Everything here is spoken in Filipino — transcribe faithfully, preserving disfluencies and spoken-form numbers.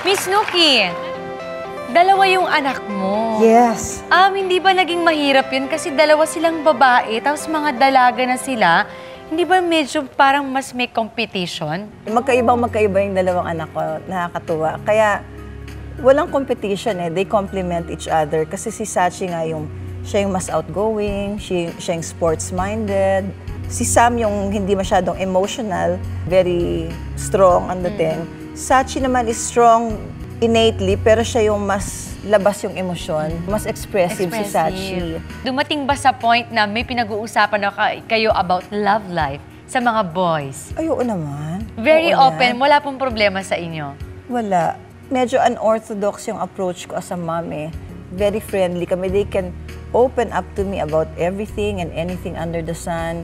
Miss Nuki, dalawa yung anak mo. Yes. Um, hindi ba naging mahirap yun? Kasi dalawa silang babae, tapos mga dalaga na sila. Hindi ba medyo parang mas may competition? Magkaibang magkaiba yung dalawang anak ko, nakakatuwa. Kaya walang competition eh, they complement each other. Kasi si Sachi nga yung, siya yung mas outgoing, siya, siya yung sports-minded. Si Sam yung hindi masyadong emotional, very strong ang dating. Mm. Sachi naman is strong innately, pero siya yung mas labas yung emosyon. Mas expressive, expressive. si Sachi. Dumating ba sa point na may pinag-uusapan na kayo about love life sa mga boys? Ay, oo naman. Very oo open, yan. Wala pong problema sa inyo? Wala. Medyo unorthodox yung approach ko as a mom eh. Very friendly kami. They can open up to me about everything and anything under the sun.